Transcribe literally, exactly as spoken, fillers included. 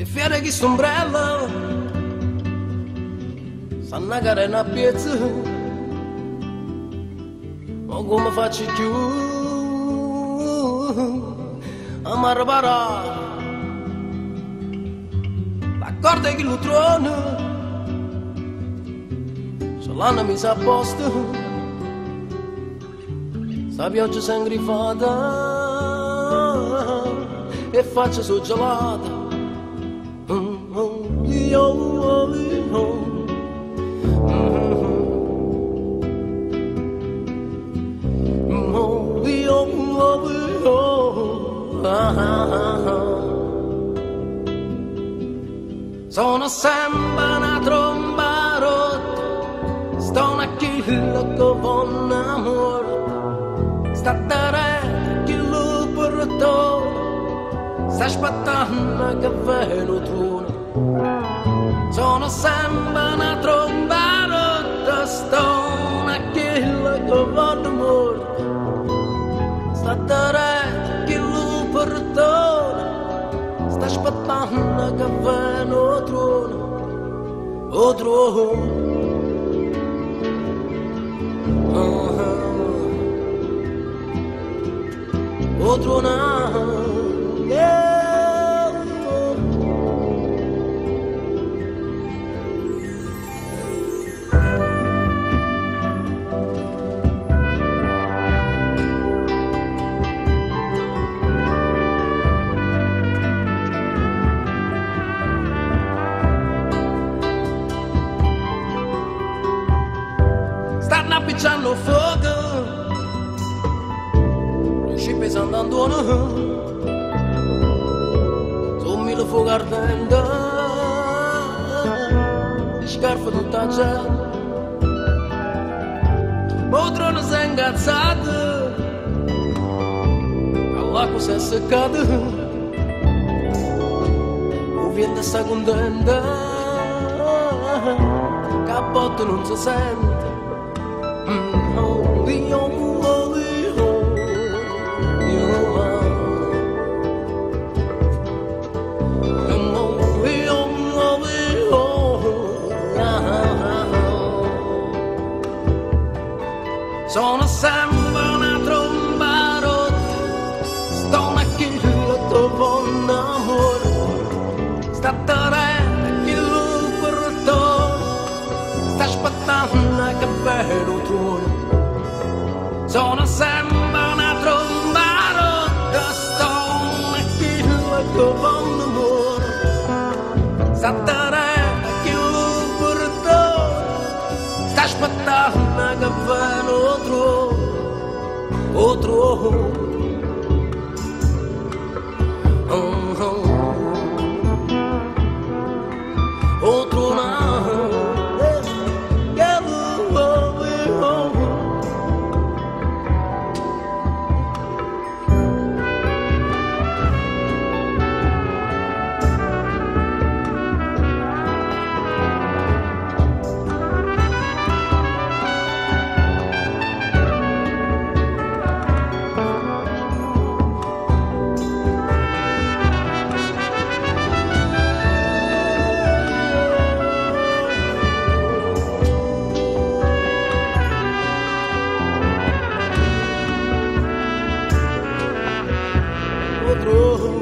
le fiere che sombrella sanno che una piezza ma come faccio più a marbarare l'accordo è che lo trono se l'hanno messa a posto sta pioggia sangrifata e faccia su gelata oh, oh, io, oh, io. Sono sempre una tromba rotta, sto una chilla che vonna morta, sta terra che lo portò, sta aspettando che ve lo trono. Sono sempre una tromba rotta, sto una chilla che vonna morta, sta terra che lo portò, sta aspettando che ve lo trono, o trono. O trona, yeah. Stanno appicciando fuoco, lo scippe sta andando su mille fuochi ardenti, le scarpe tutta già, il trono si è ingazzato, all'acqua si è seccato, il vento sta contento, il cappotto non si sente. Sono sempre una tromba rotta, sto una chilla che vonna morta, sta terra che lo portò, sta aspettando che ve lo trono. Sono sempre una tromba rotta, sto una chilla che vonna morta, sta terra che lo portò, sta aspettando che ve lo trono, o trono. Oh, oh. O trona. Outro